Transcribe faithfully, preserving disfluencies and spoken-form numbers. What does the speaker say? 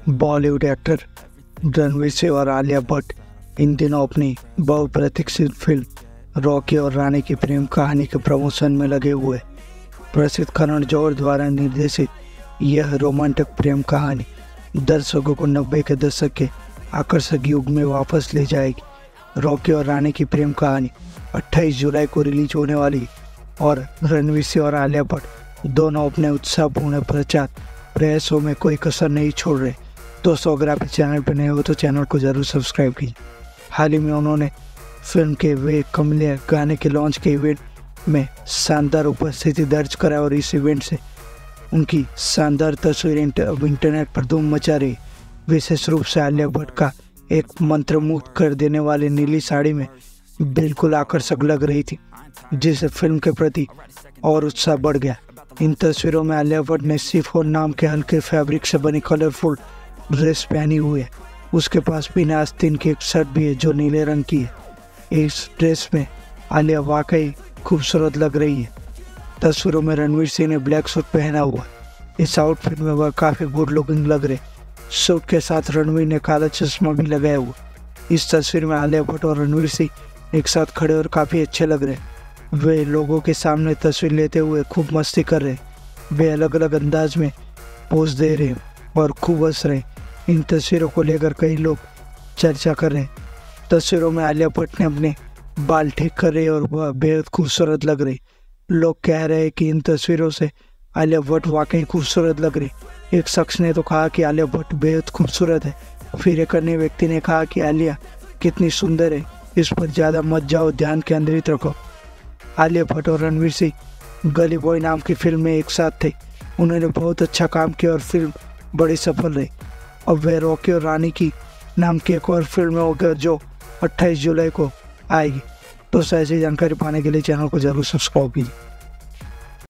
Bollywood actor Ranveer Singh और आलिया भट्ट इन दिनों अपनी बहुप्रतीक्षित फिल्म रॉकी और रानी की प्रेम कहानी के प्रमोशन में लगे हुए। प्रसिद्ध करण जौहर द्वारा निर्देशित यह रोमांटिक प्रेम कहानी दर्शकों को नब्बे के दशक के आकर्षक युग में वापस ले जाएगी। रॉकी और रानी की प्रेम कहानी अट्ठाईस जुलाई को रिलीज होने वाली और रणवीर सिंह और आलिया भट्ट दोनों अपने उत्साहपूर्ण प्रचार प्रयासों में कोई कसर नहीं छोड़ रहे। दोस्तों, अगर आप इस चैनल पर नए हो तो चैनल को जरूर सब्सक्राइब कीजिए। हाल ही में उन्होंने फिल्म के वे कमलिया गाने के लॉन्च के इवेंट में शानदार उपस्थिति दर्ज करा और इस इवेंट से उनकी शानदार तस्वीर इंटरनेट पर धूम मचा रही। विशेष रूप से आलिया भट्ट का एक मंत्रमुग्ध कर देने वाली नीली साड़ी में बिल्कुल आकर्षक लग रही थी, जिससे फिल्म के प्रति और उत्साह बढ़ गया। इन तस्वीरों में आलिया भट्ट ने शिफॉन नाम के हल्के फैब्रिक से बनी कलरफुल ड्रेस पहनी हुई है। उसके पास बिना आस्तीन की एक शर्ट भी है जो नीले रंग की है। इस ड्रेस में आलिया वाकई खूबसूरत लग रही है। तस्वीरों में रणवीर सिंह ने ब्लैक सूट पहना हुआ। इस आउटफिट में वह काफ़ी गुड लुकिंग लग रहे। सूट के साथ रणवीर ने काला चश्मा भी लगाया हुआ। इस तस्वीर में आलिया भट्ट और रणवीर सिंह एक साथ खड़े और काफ़ी अच्छे लग रहे। वे लोगों के सामने तस्वीर लेते हुए खूब मस्ती कर रहे। वे अलग अलग अंदाज में पोज दे रहे और खूब हंस रहे। इन तस्वीरों को लेकर कई लोग चर्चा कर रहे हैं। तस्वीरों में आलिया भट्ट ने अपने बाल ठीक कर रहे और वह बेहद खूबसूरत लग रही। लोग कह रहे हैं कि इन तस्वीरों से आलिया भट्ट वाकई खूबसूरत लग रही। एक शख्स ने तो कहा कि आलिया भट्ट बेहद खूबसूरत है। फिर एक अन्य व्यक्ति ने कहा कि आलिया कितनी सुंदर है, इस पर ज़्यादा मत जाओ, ध्यान केंद्रित रखो। आलिया भट्ट और रणवीर सिंह गली बॉय नाम की फिल्म में एक साथ थे। उन्होंने बहुत अच्छा काम किया और फिल्म बड़ी सफल रही। अब वह रॉकी और रानी की नाम की एक और फिल्म होगा जो अट्ठाईस जुलाई को आएगी। तो ऐसी जानकारी पाने के लिए चैनल को जरूर सब्सक्राइब कीजिए।